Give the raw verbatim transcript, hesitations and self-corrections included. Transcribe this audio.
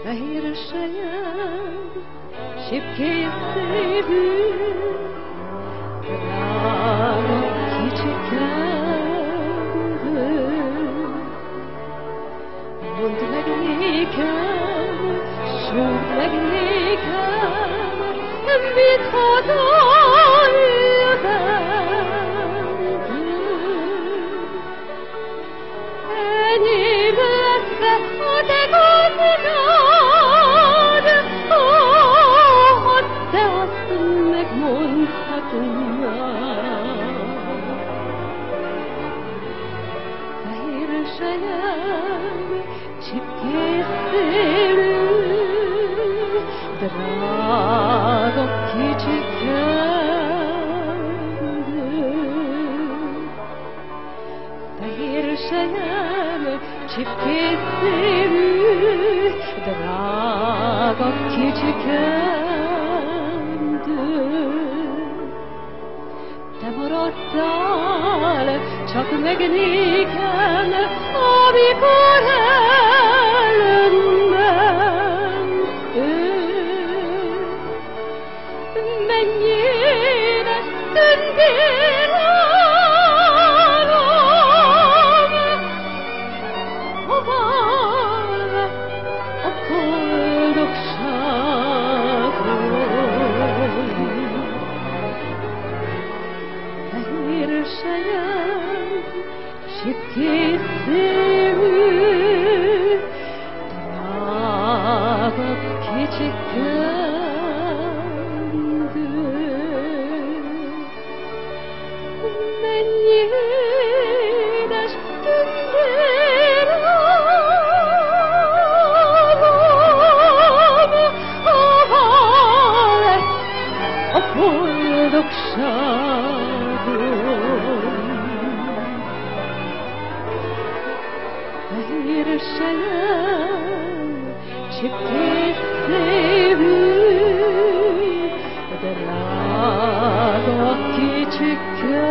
fehér sejem, csipkény szívű, drága kicsikendő. Mondd meg nékem, mondd meg nékem, mit haza jövendő. Enyém lesz-e a te gazdád, ha te azt megmondhatnád. Fehér sejem, csipkés szélű, drága kicsikendő. Fehér sejem, csipkés szélű, drága kicsikendő. Te maradtál csak meg nékem, amikor elmentél. Mennyire tűntél állom, hová a boldogságom. Fehér sejem, csipkés szívű, drága kicsikendő. Mennyi édes tündér álom, hová lett a boldogságom. Fehér sejem, csipkés szívű, drága kicsikendő.